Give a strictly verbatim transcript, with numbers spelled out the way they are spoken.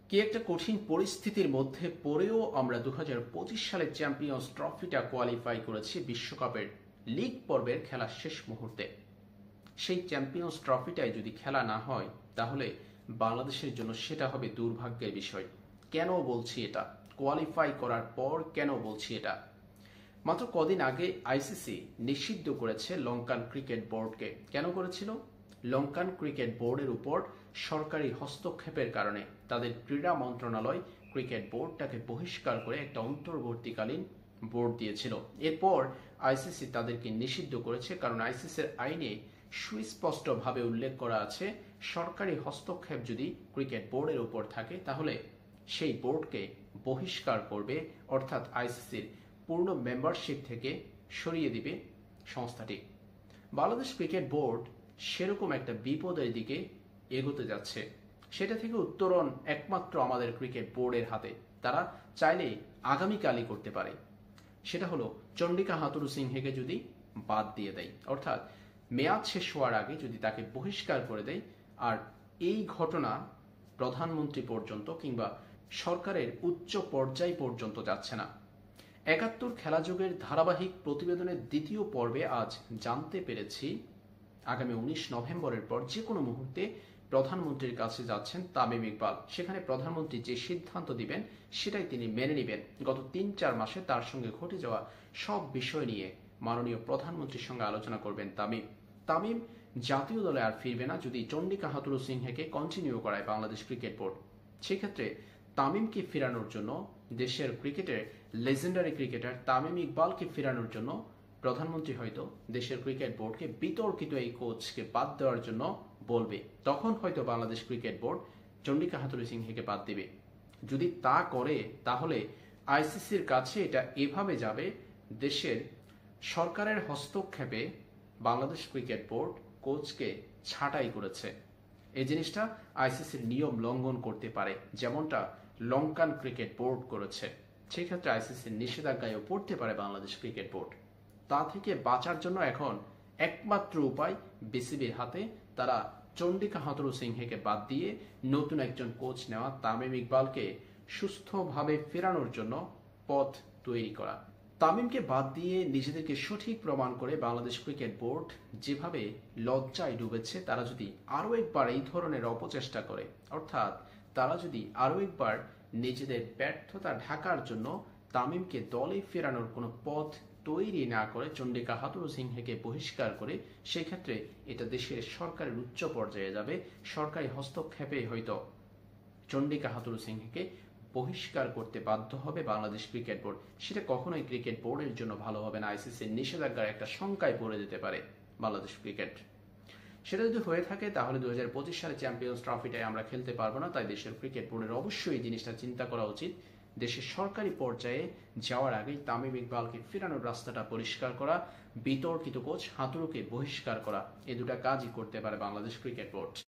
কি একটা কঠিন পরিস্থিতির মধ্যে পড়েও আমরা দু হাজার পঁচিশ সালে চ্যাম্পিয়ন্স ট্রফিটা কোয়ালিফাই করেছি বিশ্বকাপের লিগ পর্বের খেলা শেষ মুহূর্তে। সেই চ্যাম্পিয়ন্স ট্রফিটাই যদি খেলা না হয় তাহলে বাংলাদেশের জন্য সেটা হবে দুর্ভাগ্যের বিষয়। কেন বলছি এটা? কোয়ালিফাই করার পর কেন বলছি এটা? মাত্র কদিন আগে আইসিসি নিষিদ্ধ করেছে লঙ্কান ক্রিকেট বোর্ডকে। কেন করেছিল? লঙ্কান ক্রিকেট বোর্ডের উপর সরকারি হস্তক্ষেপের কারণে তাদের ক্রীড়া মন্ত্রণালয় ক্রিকেট বোর্ডটাকে বহিষ্কার করে একটা অন্তর্বর্তীকালীন বোর্ড দিয়েছিল। এরপর আইসিসি তাদেরকে নিষিদ্ধ করেছে, কারণ আইসিসির আইনে সুস্পষ্টভাবে উল্লেখ করা আছে সরকারি হস্তক্ষেপ যদি ক্রিকেট বোর্ডের উপর থাকে তাহলে সেই বোর্ডকে বহিষ্কার করবে, অর্থাৎ আইসিসির পূর্ণ মেম্বারশিপ থেকে সরিয়ে দিবে সংস্থাটি। বাংলাদেশ ক্রিকেট বোর্ড সেরকম একটা বিপদের দিকে এগোতে যাচ্ছে। সেটা থেকে উত্তরণ একমাত্র আমাদের ক্রিকেট বোর্ডের হাতে। তারা চাইলে আগামীকালই করতে পারে। সেটা হলো চন্ডিকা হাথুরু সিংহেকে যদি বাদ দিয়ে দেয়, অর্থাৎ মেয়াদ শেষ হওয়ার আগে যদি তাকে বহিষ্কার করে দেয়, আর এই ঘটনা প্রধানমন্ত্রী পর্যন্ত কিংবা সরকারের উচ্চ পর্যায় পর্যন্ত যাচ্ছে না। একাত্তর খেলাযোগের ধারাবাহিক প্রতিবেদনের দ্বিতীয় পর্বে আজ জানতে পেরেছি আগামী উনিশ নভেম্বরের পর যে কোনো মুহূর্তে প্রধানমন্ত্রীর কাছে যাচ্ছেন তামিম ইকবাল। সেখানে প্রধানমন্ত্রী যে সিদ্ধান্ত দিবেন সেটাই তিনি মেনে নেবেন। গত তিন চার মাসে তার সঙ্গে ঘটে যাওয়া সব বিষয় নিয়ে মাননীয় প্রধানমন্ত্রীর সঙ্গে আলোচনা করবেন তামিম। তামিম জাতীয় দলে আর ফিরবে না যদি চন্ডিকা হাথুরু সিংহেকে কন্টিনিউ করায় বাংলাদেশ ক্রিকেট বোর্ড। সেক্ষেত্রে তামিমকে ফেরানোর জন্য, দেশের ক্রিকেটের লেজেন্ডারি ক্রিকেটার তামিম ইকবালকে ফেরানোর জন্য প্রধানমন্ত্রী হয়তো দেশের ক্রিকেট বোর্ডকে বিতর্কিত এই কোচকে বাদ দেওয়ার জন্য বলবে। তখন হয়তো বাংলাদেশ ক্রিকেট বোর্ড চন্ডিকা হাথুরু সিংহেকে বাদ দিবে। যদি তা করে তাহলে আইসিসির কাছে এটা এভাবে যাবে, দেশের সরকারের হস্তক্ষেপে বাংলাদেশ ক্রিকেট বোর্ড কোচকে ছাঁটাই করেছে। এই জিনিসটা আইসিসির নিয়ম লঙ্ঘন করতে পারে, যেমনটা লঙ্কান ক্রিকেট বোর্ড করেছে। সেক্ষেত্রে আইসিসির নিষেধাজ্ঞায়ও পড়তে পারে বাংলাদেশ ক্রিকেট বোর্ড। তা থেকে বাঁচার জন্য এখন একমাত্র উপায় বিসিবির হাতে। তারা চন্ডিকা হাথুরু সিংহেকে বাদ দিয়ে নতুন একজন কোচ নেওয়া, তামিম ইকবালকে সুস্থভাবে ফেরানোর জন্য পথ তৈরি করা। তামিমকে বাদ দিয়ে নিজেদেরকে সঠিক প্রমাণ করে বাংলাদেশ ক্রিকেট বোর্ড যেভাবে লজ্জায় ডুবেছে, তারা যদি আরও একবার এই ধরনের অপচেষ্টা করে, অর্থাৎ তারা যদি আরও একবার নিজেদের ব্যর্থতা ঢাকার জন্য তামিমকে দলে ফেরানোর কোনো পথ তৈরি না করে চন্ডিকা হাথুরু সিংহেকে বহিষ্কার করে, সেই ক্ষেত্রে এটা দেশের সরকারের উচ্চ পর্যায়ে যাবে। সরকারি হস্তক্ষেপে হয়তো চন্ডিকা হাথুরু সিংহেকে বহিষ্কার করতে বাধ্য হবে বাংলাদেশ ক্রিকেট বোর্ড। সেটা কখনোই ক্রিকেট বোর্ডের জন্য ভালো হবে না। আইসিসির নিষেধাজ্ঞার একটা শঙ্কায় পড়ে যেতে পারে বাংলাদেশ ক্রিকেট। সেটা যদি হয়ে থাকে তাহলে দু হাজার পঁচিশ সালে চ্যাম্পিয়ন্স ট্রফিটাই আমরা খেলতে পারবো না। তাই দেশের ক্রিকেট বোর্ডের অবশ্যই এই জিনিসটা চিন্তা করা উচিত। দেশের সরকারি পর্যায়ে যাওয়ার আগেই তামিম ইকবালকে ফেরানোর রাস্তাটা পরিষ্কার করা, বিতর্কিত কোচ হাথুরুকে বহিষ্কার করা, এই দুটা কাজই করতে পারে বাংলাদেশ ক্রিকেট বোর্ড।